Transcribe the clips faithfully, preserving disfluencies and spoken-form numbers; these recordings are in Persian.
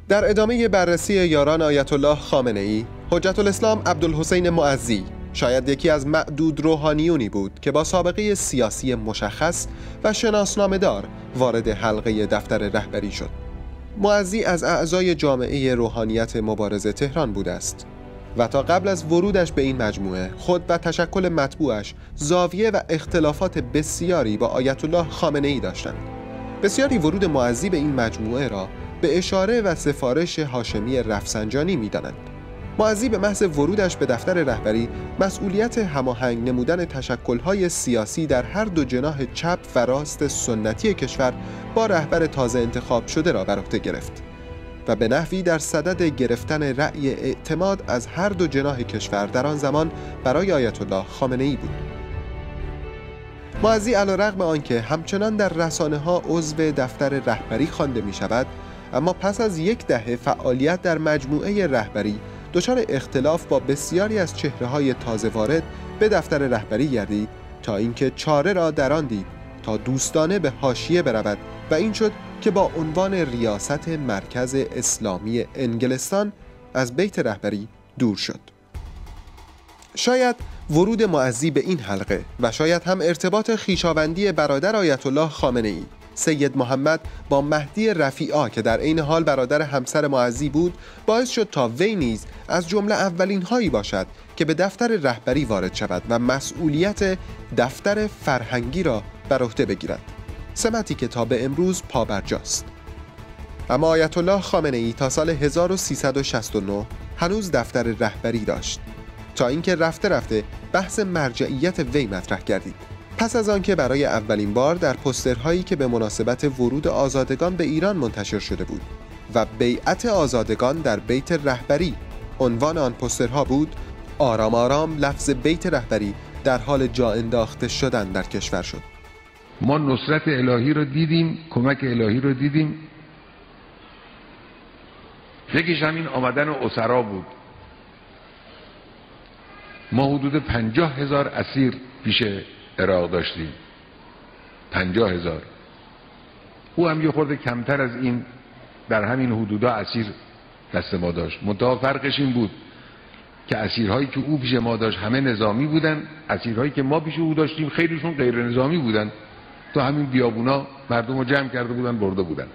در ادامه بررسی یاران آیت الله خامنه‌ای، حجت الاسلام عبدالحسین معزی شاید یکی از معدود روحانیونی بود که با سابقه سیاسی مشخص و شناسنامه‌دار وارد حلقه دفتر رهبری شد. معزی از اعضای جامعه روحانیت مبارزه تهران بوده است و تا قبل از ورودش به این مجموعه خود و تشکل مطبوعش زاویه و اختلافات بسیاری با آیت الله خامنه‌ای داشتند. بسیاری ورود معزی به این مجموعه را به اشاره و سفارش هاشمی رفسنجانی می‌دانند. معزی به محض ورودش به دفتر رهبری مسئولیت هماهنگ نمودن تشکل‌های سیاسی در هر دو جناح چپ و راست سنتی کشور با رهبر تازه انتخاب شده را بر عهده گرفت و به نحوی در صدد گرفتن رأی اعتماد از هر دو جناح کشور در آن زمان برای آیت الله خامنه‌ای بود. معزی علیرغم آنکه همچنان در رسانه‌ها عضو دفتر رهبری خوانده می‌شود، اما پس از یک دهه فعالیت در مجموعه رهبری دچار اختلاف با بسیاری از چهره‌های تازه وارد به دفتر رهبری گردید تا اینکه چاره را در آن دید تا دوستانه به حاشیه برود و این شد که با عنوان ریاست مرکز اسلامی انگلستان از بیت رهبری دور شد. شاید ورود معزی به این حلقه و شاید هم ارتباط خویشاوندی برادر آیت الله خامنه‌ای سید محمد با مهدی رفیعا که در عین حال برادر همسر معزی بود باعث شد تا وی نیز از جمله اولین هایی باشد که به دفتر رهبری وارد شود و مسئولیت دفتر فرهنگی را بر عهده بگیرد، سمتی که تا به امروز پابرجاست. اما آیت الله خامنه‌ای تا سال هزار و سیصد و شصت و نه هنوز دفتر رهبری داشت تا اینکه رفته رفته بحث مرجعیت وی مطرح گردید. پس از آنکه برای اولین بار در پوسترهایی که به مناسبت ورود آزادگان به ایران منتشر شده بود و بیعت آزادگان در بیت رهبری عنوان آن پوسترها بود، آرام آرام لفظ بیت رهبری در حال جا انداخته شدن در کشور شد. ما نصرت الهی رو دیدیم، کمک الهی رو دیدیم. یکیش همین آمدن اسرا بود. ما حدود پنجاه هزار اسیر پیش عراق داشتیم، پنجاه هزار. او هم یه خورده کمتر از این در همین حدودا اسیر دست ما داشت. منتها فرقش این بود که اسیرهایی که او پیش ما داشت همه نظامی بودن، اسیرهایی که ما پیش او داشتیم خیلیشون غیر نظامی بودن. تو همین بیابونا مردم رو جمع کرده بودن برده بودن.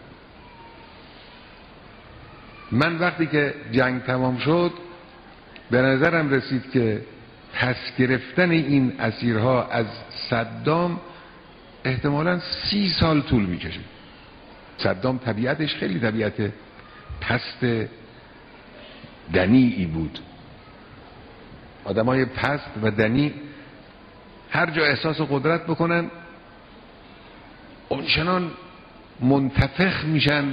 من وقتی که جنگ تمام شد به نظرم رسید که پس گرفتن این اسیرها از صدام احتمالاً سی سال طول میکشه. صدام طبیعتش خیلی طبیعت پست دنیعی بود. آدمای پست و دنی هر جا احساس قدرت بکنن اونچنان منتفخ میشن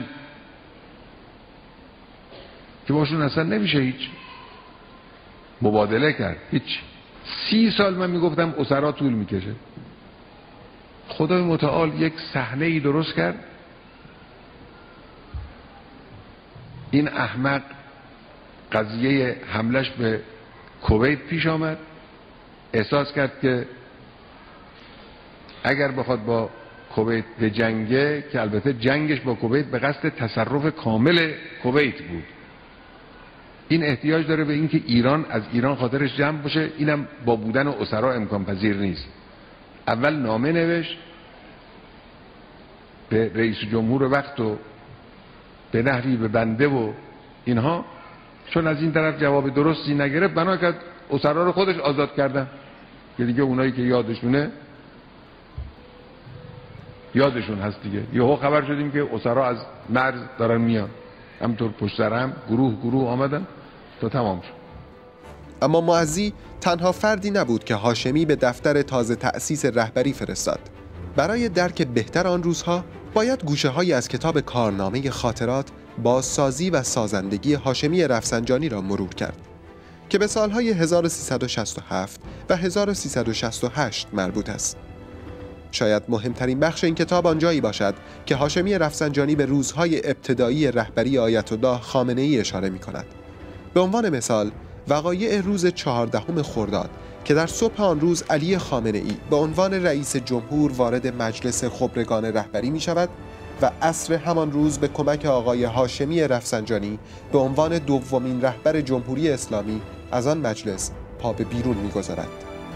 که باشون اصلا نمیشه هیچ مبادله کرد. هیچ. سی سال من میگفتم اسرا طول میکشه. خدای متعال یک صحنه ای درست کرد. این احمق قضیه حملش به کویت پیش آمد، احساس کرد که اگر بخواد با کویت به جنگه، که البته جنگش با کویت به قصد تصرف کامل کویت بود، این احتیاج داره به اینکه ایران از ایران خاطرش جمع باشه، اینم با بودن اسرا امکان پذیر نیست. اول نامه نوشت به رئیس جمهور وقت و به نحوی به بنده و اینها، چون از این طرف جواب درستی نگرفت بنا کرد اسرا رو خودش آزاد کردن که دیگه اونایی که یادشونه یادشون هست دیگه. یهو خبر شدیم که اسرا از مرز دارن میان، همطور پشت سر هم گروه گروه آمدن تا تمام شد. اما معزی تنها فردی نبود که هاشمی به دفتر تازه تأسیس رهبری فرستاد. برای درک بهتر آن روزها باید گوشه‌هایی از کتاب کارنامه خاطرات بازسازی و سازندگی هاشمی رفسنجانی را مرور کرد که به سالهای هزار و سیصد و شصت و هفت و هزار و سیصد و شصت و هشت مربوط است. شاید مهمترین بخش این کتاب آنجایی باشد که هاشمی رفسنجانی به روزهای ابتدایی رهبری آیت الله خامنه‌ای اشاره می‌کند. به عنوان مثال وقایع روز چهاردهم خرداد که در صبح آن روز علی خامنه‌ای به عنوان رئیس جمهور وارد مجلس خبرگان رهبری می‌شود و عصر همان روز به کمک آقای هاشمی رفسنجانی به عنوان دومین رهبر جمهوری اسلامی از آن مجلس پا به بیرون می‌گذارد.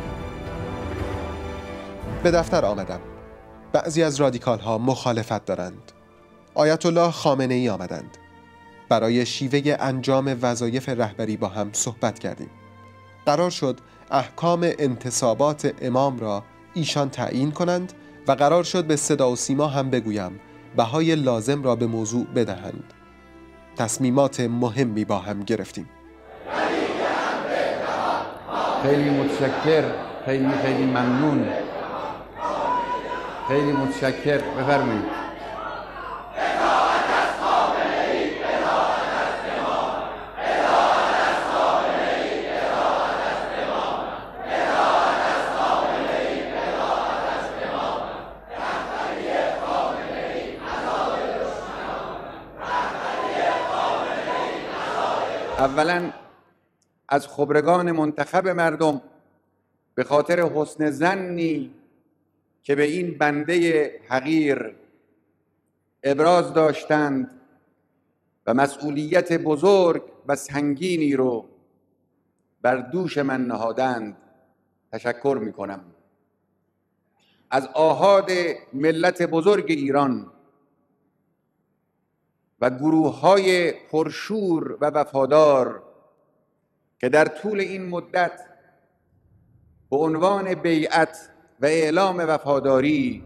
به دفتر آمدم. بعضی از رادیکال ها مخالفت دارند. آیت الله خامنه ای آمدند. برای شیوه انجام وظایف رهبری با هم صحبت کردیم. قرار شد احکام انتصابات امام را ایشان تعیین کنند و قرار شد به صدا و سیما هم بگویم بهای لازم را به موضوع بدهند. تصمیمات مهمی با هم گرفتیم. خیلی متشکر، خیلی خیلی ممنون، خیلی متشکر. بفرمایید. اولا از خبرگان منتخب مردم به خاطر حسن ظنی که به این بنده حقیر ابراز داشتند و مسئولیت بزرگ و سنگینی رو بر دوش من نهادند تشکر می کنم. از آحاد ملت بزرگ ایران و گروه‌های پرشور و وفادار که در طول این مدت به عنوان بیعت و اعلام وفاداری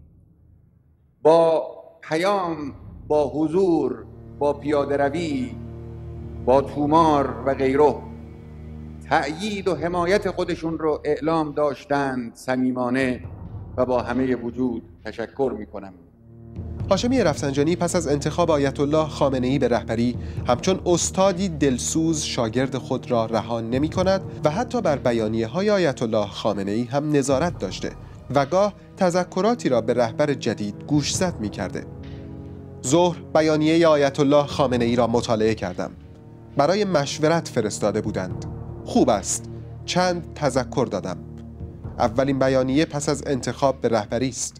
با پیام، با حضور، با پیاده روی، با تومار و غیره تأیید و حمایت خودشون رو اعلام داشتند، صمیمانه و با همه وجود تشکر می‌کنم. هاشمی رفسنجانی پس از انتخاب آیت الله خامنه ای به رهبری همچون استادی دلسوز شاگرد خود را رها نمی کند و حتی بر بیانیه های آیت الله خامنه ای هم نظارت داشته و گاه تذکراتی را به رهبر جدید گوشزد می کرده. ظهر بیانیه آیت الله خامنه ای را مطالعه کردم. برای مشورت فرستاده بودند. خوب است. چند تذکر دادم. اولین بیانیه پس از انتخاب به رهبری است.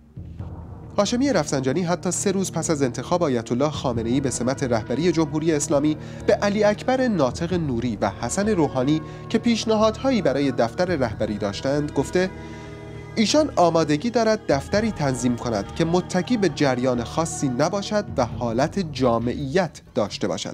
هاشمی رفسنجانی حتی سه روز پس از انتخاب آیت الله خامنه ای به سمت رهبری جمهوری اسلامی به علی اکبر ناطق نوری و حسن روحانی که پیشنهادهایی برای دفتر رهبری داشتند گفته ایشان آمادگی دارد دفتری تنظیم کند که متکی به جریان خاصی نباشد و حالت جامعیت داشته باشد.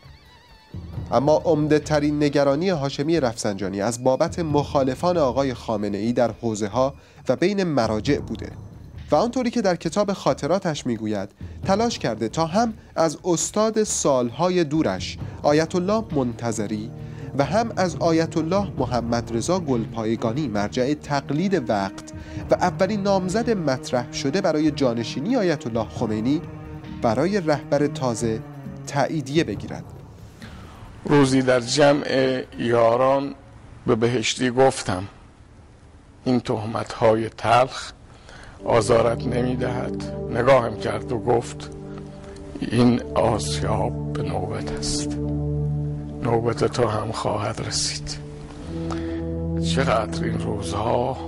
اما عمده ترین نگرانی هاشمی رفسنجانی از بابت مخالفان آقای خامنه ای در حوزه ها و بین مراجع بوده و آنطوری که در کتاب خاطراتش میگوید تلاش کرده تا هم از استاد سالهای دورش آیت الله منتظری و هم از آیت الله محمد رضا گلپایگانی مرجع تقلید وقت و اولین نامزد مطرح شده برای جانشینی آیت الله خمینی برای رهبر تازه تأییدیه بگیرد. روزی در جمع یاران به بهشتی گفتم این تهمت‌های تلخ آزارت نمی‌دهد. نگاهم کرد و گفت این آسیاب به نوبت است، نوبت تو هم خواهد رسید. چقدر این روزها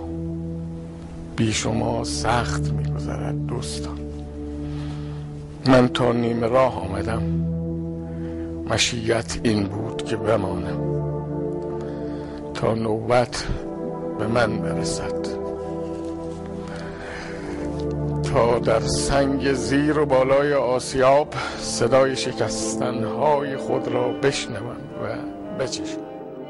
بی شما سخت می‌گذرد دوستان. من تا نیمه راه آمدم، مشیت این بود که بمانم تا نوبت به من برسد، تا در سنگ زیر و بالای آسیاب صدای شکستنهای خود را بشنوم و بچشم.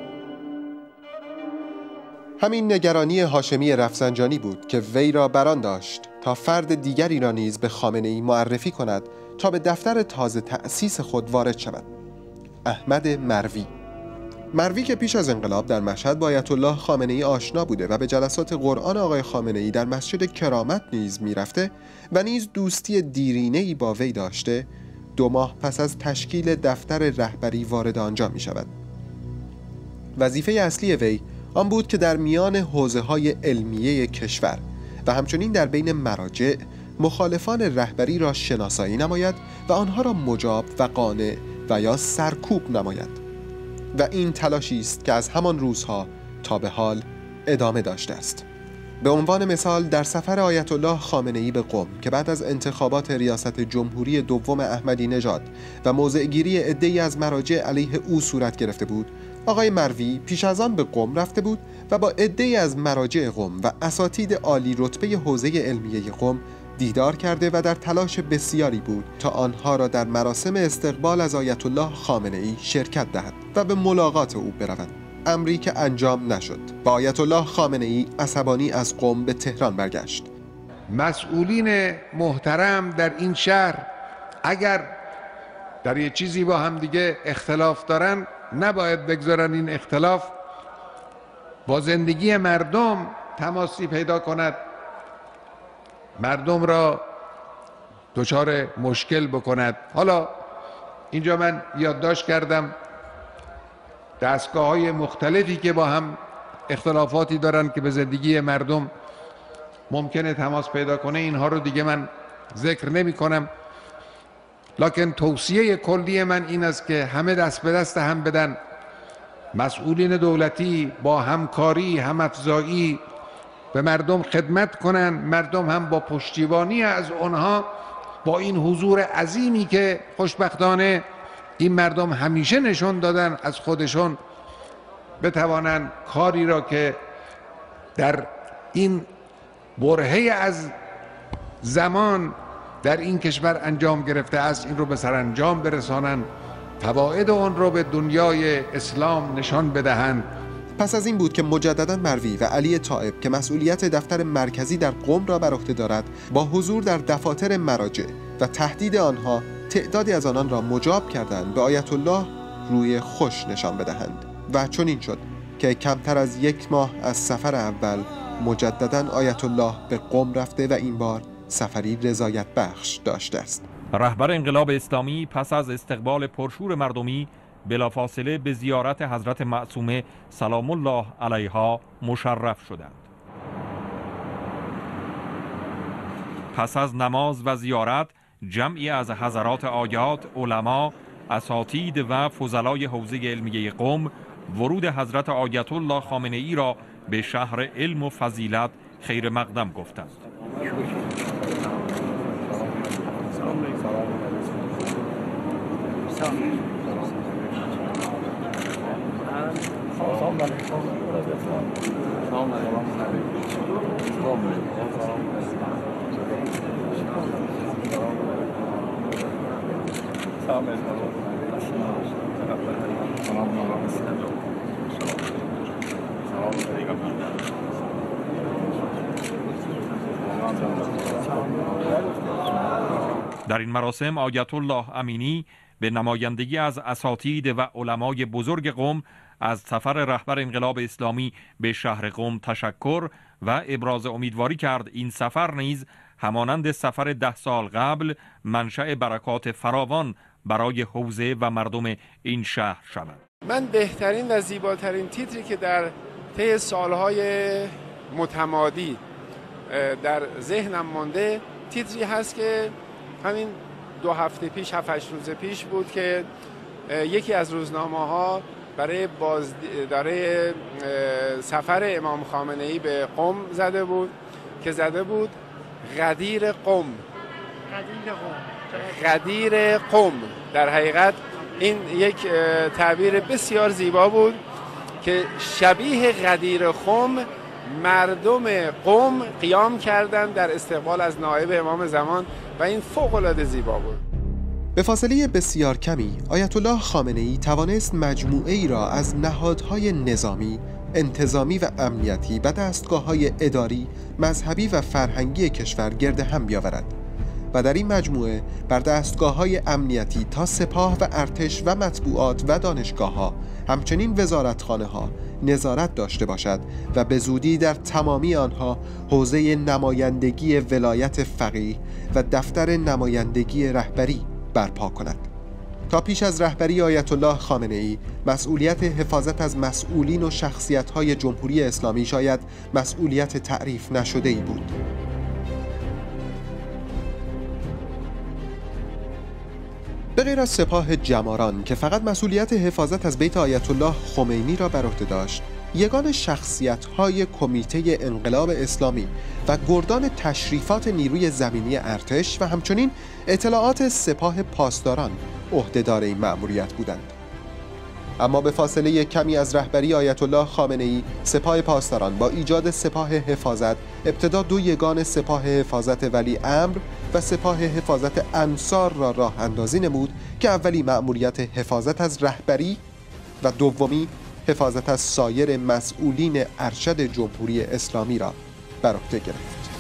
همین نگرانی هاشمی رفسنجانی بود که وی را بران داشت تا فرد دیگری را نیز به خامنه ای معرفی کند تا به دفتر تازه تأسیس خود وارد شود. احمد مروی مروی که پیش از انقلاب در مشهد با آیت الله خامنه ای آشنا بوده و به جلسات قرآن آقای خامنه ای در مسجد کرامت نیز میرفته و نیز دوستی دیرینه‌ای با وی داشته، دو ماه پس از تشکیل دفتر رهبری وارد آنجا می شود. وظیفه اصلی وی آن بود که در میان حوزه‌های علمیه کشور و همچنین در بین مراجع مخالفان رهبری را شناسایی نماید و آنها را مجاب و قانع و یا سرکوب نماید و این تلاشی است که از همان روزها تا به حال ادامه داشته است. به عنوان مثال در سفر آیت الله خامنه‌ای به قم که بعد از انتخابات ریاست جمهوری دوم احمدی نژاد و موضع‌گیری عده‌ای از مراجع علیه او صورت گرفته بود، آقای مروی پیش از آن به قم رفته بود و با عده‌ای از مراجع قم و اساتید عالی رتبه حوزه علمیه قم دیدار کرده و در تلاش بسیاری بود تا آنها را در مراسم استقبال از آیت الله خامنه‌ای شرکت دهد و به ملاقات او برود، امری که انجام نشد. با آیت الله خامنه‌ای عصبانی از قم به تهران برگشت. مسئولین محترم در این شهر اگر در یه چیزی با هم دیگه اختلاف دارن، نباید بگذارن این اختلاف با زندگی مردم تماسی پیدا کند، مردم را دچار مشکل بکند. حالا اینجا من یادداشت کردم دستگاه‌های مختلفی که با هم اختلافاتی دارن که به زندگی مردم ممکنه تماس پیدا کنه، اینها رو دیگه من ذکر نمی کنم، لکن توصیه کلی من این است که همه دست به دست هم بدن، مسئولین دولتی با همکاری، هم‌افزایی به مردم خدمت کنن، مردم هم با پشتیبانی از آنها، با این حضور عظیمی که خوشبختانه این مردم همیشه نشون دادن از خودشون، بتوانند کاری را که در این برهه از زمان در این کشور انجام گرفته است این رو به سرانجام برسانند، فواید آن رو به دنیای اسلام نشان بدهند. پس از این بود که مجددا مروی و علی طائب که مسئولیت دفتر مرکزی در قم را بر عهده دارد، با حضور در دفاتر مراجع و تهدید آنها تعدادی از آنان را مجاب کردند به آیت الله روی خوش نشان بدهند و چون این شد که کمتر از یک ماه از سفر اول مجددا آیت الله به قم رفته و این بار سفری رضایت بخش داشته است. رهبر انقلاب اسلامی پس از استقبال پرشور مردمی بلافاصله به زیارت حضرت معصومه سلام الله علیها مشرف شدند. پس از نماز و زیارت جمعی از حضرات آیات، علما، اساتید و فضلای حوزه علمیه قم ورود حضرت آیت الله خامنه‌ای را به شهر علم و فضیلت خیر مقدم گفتند. در این مراسم آیت الله امینی به نمایندگی از اساتید و علمای بزرگ قم از سفر رهبر انقلاب اسلامی به شهر قم تشکر و ابراز امیدواری کرد این سفر نیز همانند سفر ده سال قبل منشأ برکات فراوان برای حوزه و مردم این شهر شود. من بهترین و زیباترین تیتری که در طی سالهای متمادی در ذهنم مانده تیتری هست که همین دو هفته پیش، هفت هشت روز پیش بود که یکی از روزنامه‌ها برای باز برای سفر امام خامنه‌ای به قم زده بود که زده بود غدیر قم. غدیر قم. غدیر قم. در حقیقت این یک تعبیر بسیار زیبا بود که شبیه غدیر قم مردم قم قیام کردند در استقبال از نایب امام زمان و این فوق‌العاده زیبا بود. به فاصله بسیار کمی آیت الله خامنه‌ای توانست مجموعه ای را از نهادهای نظامی، انتظامی و امنیتی و دستگاه‌های اداری، مذهبی و فرهنگی کشور گرد هم بیاورد و در این مجموعه بر دستگاه‌های امنیتی تا سپاه و ارتش و مطبوعات و دانشگاه‌ها، همچنین وزارتخانه‌ها نظارت داشته باشد و به زودی در تمامی آنها حوزه نمایندگی ولایت فقیه و دفتر نمایندگی رهبری برپا کند. تا پیش از رهبری آیت الله خامنه‌ای مسئولیت حفاظت از مسئولین و شخصیت‌های جمهوری اسلامی شاید مسئولیت تعریف نشده‌ای بود. به غیر از سپاه جماران که فقط مسئولیت حفاظت از بیت آیت الله خمینی را بر عهده داشت، یگان شخصیت‌های کمیته انقلاب اسلامی و گردان تشریفات نیروی زمینی ارتش و همچنین اطلاعات سپاه پاسداران عهدهدار این مأموریت بودند. اما به فاصله کمی از رهبری آیت الله خامنه‌ای، سپاه پاسداران با ایجاد سپاه حفاظت ابتدا دو یگان سپاه حفاظت ولی امر و سپاه حفاظت انصار را راه اندازی نمود که اولی مأموریت حفاظت از رهبری و دومی حفاظت از سایر مسئولین ارشد جمهوری اسلامی را بر عهده گرفت.